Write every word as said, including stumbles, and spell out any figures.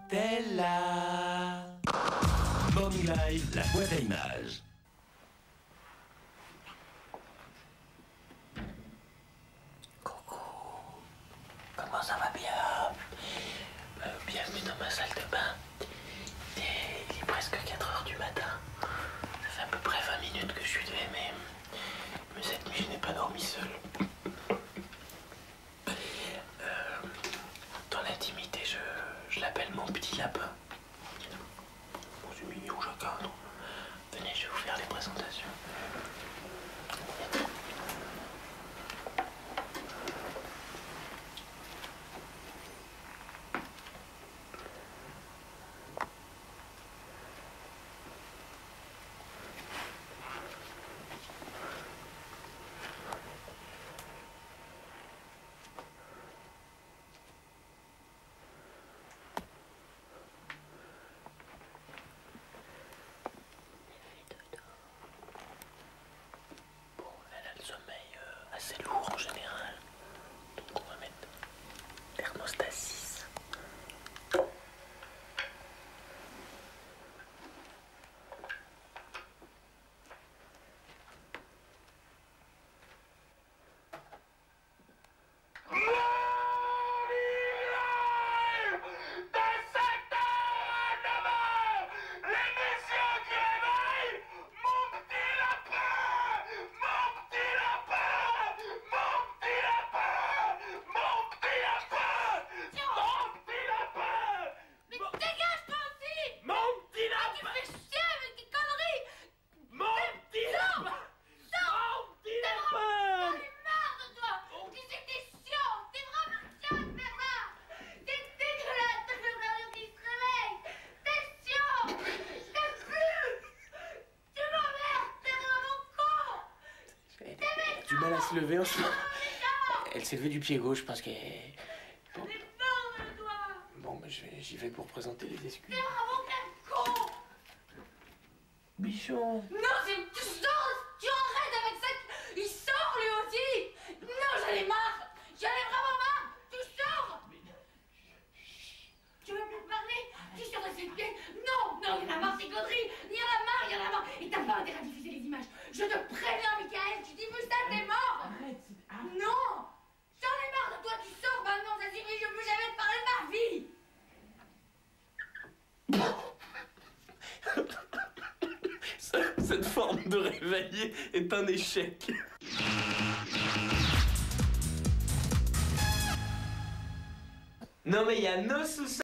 Nutella. Morning Live, la boîte à images. Coucou, comment ça va bien? euh, Bienvenue dans ma salle de bain. Et il est presque quatre heures du matin. Ça fait à peu près vingt minutes que je suis levé, mais, mais cette nuit je n'ai pas dormi seul. Euh, dans l'intimité, je, je l'appelle mon petit lapin. Bon, c'est mignon chacun. Donc. Venez, je vais vous faire les présentations. Sommeil euh, assez lourd en général, donc on va mettre thermostat six. Du mal à se lever ensuite. Elle s'est levée du pied gauche parce qu'elle... Bon, bon bah, j'y vais pour présenter les excuses. T'es vraiment quel con! Bichon. Non, c'est... Tu sors! Tu arrêtes avec ça! Il sort lui aussi! Non, j'en ai marre! J'en ai vraiment marre! Tu sors! Tu veux plus parler? Tu sors de cette pièce! Non! Non, il y en a marre, ces conneries! Il y en a marre, il y en a marre! Et t'as pas intérêt à diffuser les images! Je te préviens, Michael! Tu diffuses ça, t'es mort! Arrête, arrête. Non! J'en ai marre de toi! Tu sors maintenant! Ça signifie que je peux jamais te parler de ma vie! Cette forme de réveil est un échec. Non mais il y a nos sous